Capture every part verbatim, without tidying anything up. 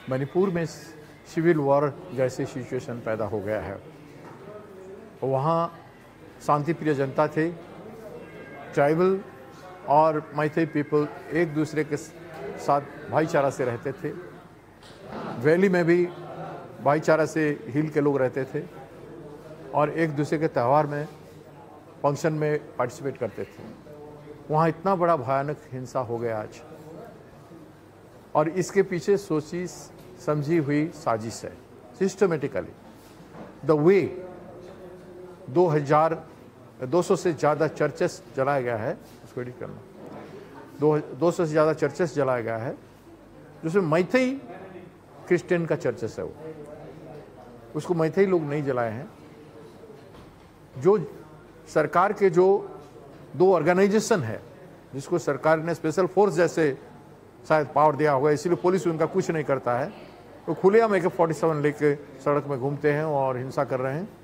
मणिपुर में civil war जैसे situation पैदा हो गया है। वहाँ शांतिप्रिय जनता थे, ट्राइबल और मैथई पीपल एक दूसरे के साथ भाईचारा से रहते थे। वैली में भी भाईचारा से हिल के लोग रहते थे और एक दूसरे के त्यौहार में, फंक्शन में पार्टिसिपेट करते थे। वहाँ इतना बड़ा भयानक हिंसा हो गया आज, और इसके पीछे सोची समझी हुई साजिश है। सिस्टमेटिकली द वे दो हज़ार दो सौ से ज़्यादा चर्चेस जलाया गया है, उसको एडिट करना, दो दो सौ से ज़्यादा चर्चेस जलाया गया है, जिसमें मैथई क्रिश्चियन का चर्चेस है। वो उसको मैथई लोग नहीं जलाए हैं। जो सरकार के जो दो ऑर्गेनाइजेशन है, जिसको सरकार ने स्पेशल फोर्स जैसे शायद पावर दिया होगा, इसीलिए पुलिस उनका कुछ नहीं करता है, तो खुलेआम ए के फोर्टी सेवन लेके सड़क में घूमते हैं और हिंसा कर रहे हैं।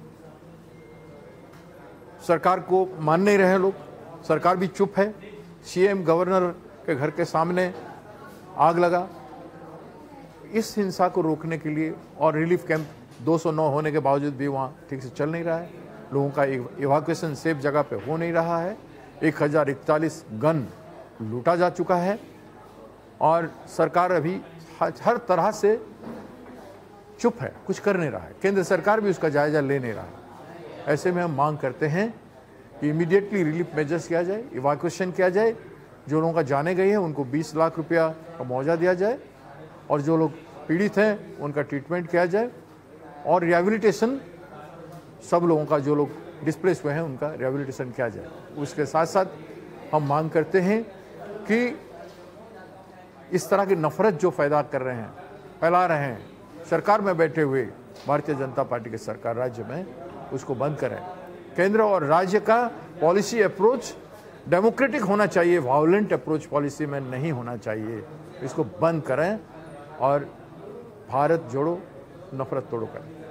सरकार को मान नहीं रहे लोग, सरकार भी चुप है। सीएम गवर्नर के घर के सामने आग लगा। इस हिंसा को रोकने के लिए, और रिलीफ कैंप दो सौ नौ होने के बावजूद भी वहाँ ठीक से चल नहीं रहा है, लोगों का इवाक्यूएशन सेफ जगह पे हो नहीं रहा है। एक हज़ार इकतालीस गन लूटा जा चुका है और सरकार अभी हर तरह से चुप है, कुछ कर नहीं रहा है। केंद्र सरकार भी उसका जायजा ले नहीं रहा है। ऐसे में हम मांग करते हैं कि इमीडिएटली रिलीफ मेजर्स किया जाए, इवाक्यूएशन किया जाए। जो लोगों का जाने गए हैं उनको बीस लाख रुपया का मुआवजा दिया जाए, और जो लोग पीड़ित हैं उनका ट्रीटमेंट किया जाए, और रिहेबिलिटेशन सब लोगों का, जो लोग डिस्प्लेस हुए हैं उनका रिहेबिलिटेशन किया जाए। उसके साथ साथ हम मांग करते हैं कि इस तरह की नफरत जो पैदा कर रहे हैं, फैला रहे हैं सरकार में बैठे हुए भारतीय जनता पार्टी के सरकार राज्य में, उसको बंद करें। केंद्र और राज्य का पॉलिसी अप्रोच डेमोक्रेटिक होना चाहिए, वायलेंट अप्रोच पॉलिसी में नहीं होना चाहिए। इसको बंद करें और भारत जोड़ो नफरत तोड़ो करें।